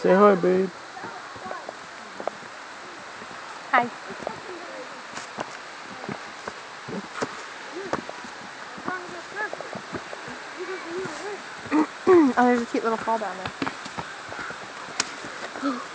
Say hi, babe. Hi. Oh, there's a cute little fall down there.